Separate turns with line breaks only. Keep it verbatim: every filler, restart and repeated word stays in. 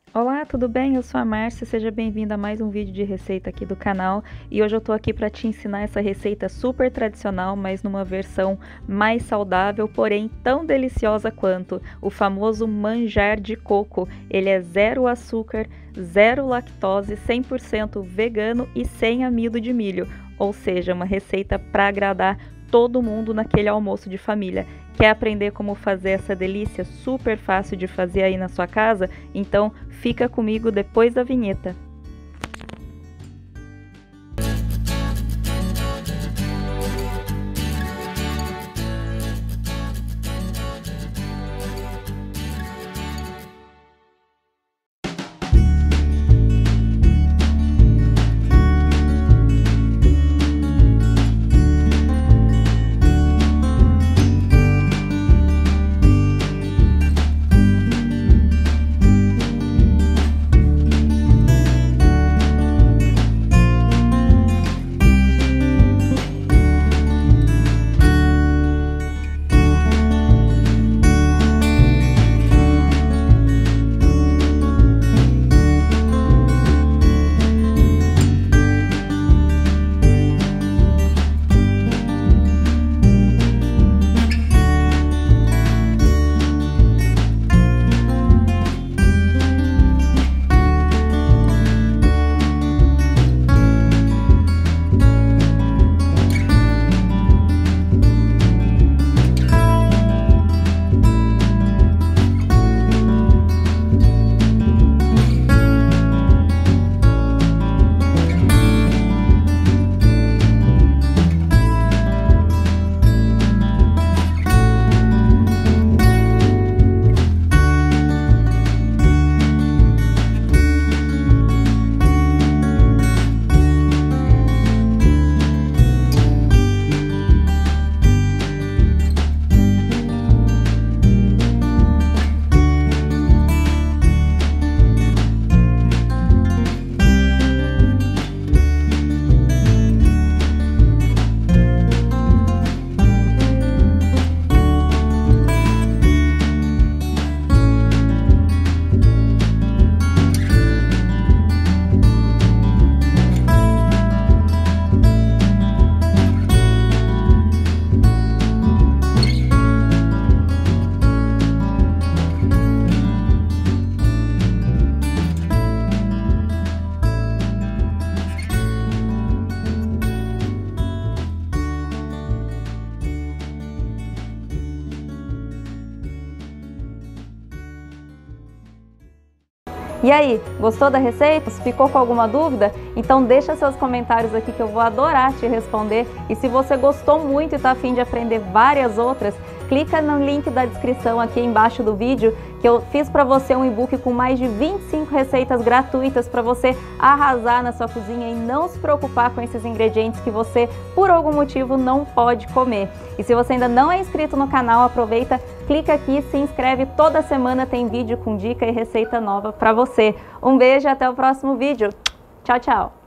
Olá, tudo bem? Eu sou a Márcia, seja bem-vinda a mais um vídeo de receita aqui do canal. E hoje eu tô aqui para te ensinar essa receita super tradicional, mas numa versão mais saudável, porém tão deliciosa quanto o famoso manjar de coco. Ele é zero açúcar, zero lactose, cem por cento vegano e sem amido de milho. Ou seja, uma receita para agradar todo mundo naquele almoço de família. Quer aprender como fazer essa delícia super fácil de fazer aí na sua casa? Então fica comigo depois da vinheta. E aí, gostou da receita? Ficou com alguma dúvida? Então deixa seus comentários aqui que eu vou adorar te responder. E se você gostou muito e está a fim de aprender várias outras, clica no link da descrição aqui embaixo do vídeo que eu fiz para você um e-book com mais de vinte e cinco receitas gratuitas para você arrasar na sua cozinha e não se preocupar com esses ingredientes que você, por algum motivo, não pode comer. E se você ainda não é inscrito no canal, aproveita, clica aqui e se inscreve. Toda semana tem vídeo com dica e receita nova para você. Um beijo e até o próximo vídeo. Tchau, tchau!